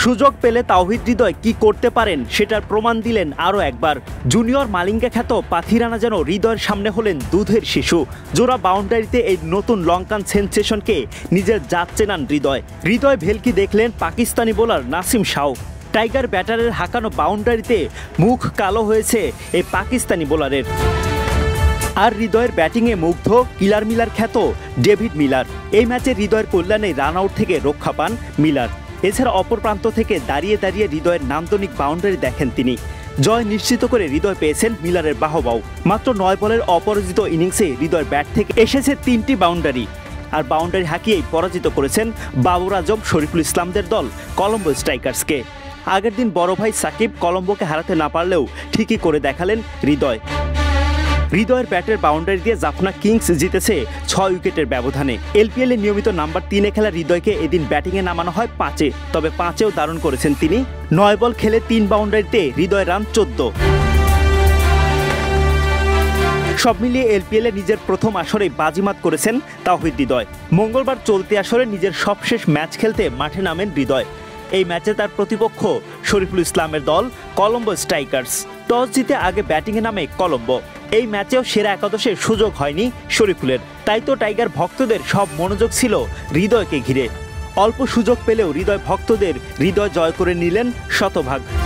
সুযোগ পেলে তাওহিদ হৃদয় কি করতে পারেন সেটার প্রমাণ দিলেন আরও একবার। জুনিয়র মালিঙ্গা খ্যাত পাথিরানা যেন হৃদয়ের সামনে হলেন দুধের শিশু। জোড়া বাউন্ডারিতে এই নতুন লঙ্কান সেনসেশনকে নিজের জাত চেনান হৃদয় ভেলকি দেখলেন পাকিস্তানি বোলার নাসিম শাহ। টাইগার ব্যাটারের হাঁকানো বাউন্ডারিতে মুখ কালো হয়েছে এই পাকিস্তানি বোলারের। আর হৃদয়ের ব্যাটিংয়ে মুগ্ধ কিলার মিলার খ্যাত ডেভিড মিলার। এই ম্যাচে হৃদয়ের কল্যাণে রান আউট থেকে রক্ষা পান মিলার। এছাড়া অপর প্রান্ত থেকে দাঁড়িয়ে দাঁড়িয়ে হৃদয়ের নান্দনিক বাউন্ডারি দেখেন তিনি। জয় নিশ্চিত করে হৃদয় পেয়েছেন মিলারের বাহবাও। মাত্র 9 বলের অপরাজিত ইনিংসে হৃদয়ের ব্যাট থেকে এসেছে 3টি বাউন্ডারি। আর বাউন্ডারি হাঁকিয়েই পরাজিত করেছেন বাবর আজম শরীফুল ইসলামদের দল কলম্বো স্ট্রাইকার্সকে। আগের দিন বড় ভাই সাকিব কলম্বোকে হারাতে না পারলেও ঠিকই করে দেখালেন হৃদয়ের ব্যাটের বাউন্ডারি দিয়ে জাফনা কিংস জিতেছে 6 উইকেটের ব্যবধানে। LPL এ নিয়মিত নাম্বার 3-এ খেলা হৃদয়কে এদিন ব্যাটিংয়ে নামানো হয় 5-এ। তবে 5-এও দারুণ করেছেন তিনি। 9 বল খেলে 3 বাউন্ডারিতে হৃদয় রান 14। সব মিলিয়ে LPL এ নিজের প্রথম আসরে বাজিমাত করেছেন তাওহিদ হৃদয়। মঙ্গলবার চলতি আসরে নিজের সবশেষ ম্যাচ খেলতে মাঠে নামেন হৃদয়। এই ম্যাচে তার প্রতিপক্ষ শরীফুল ইসলামের দল কলম্বো স্ট্রাইকার্স। টস জিতে আগে ব্যাটিংয়ে নামে কলম্বো। এই ম্যাচেও সেরা একাদশের সুযোগ হয়নি শরীফুলের। তাই তো টাইগার ভক্তদের সব মনোযোগ ছিল হৃদয়কে ঘিরে। অল্প সুযোগ পেলেও হৃদয় ভক্তদের হৃদয় জয় করে নিলেন শতভাগ।